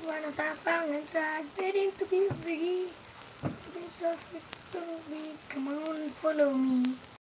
Wanna have fun inside, waiting to be free. Come on, follow me.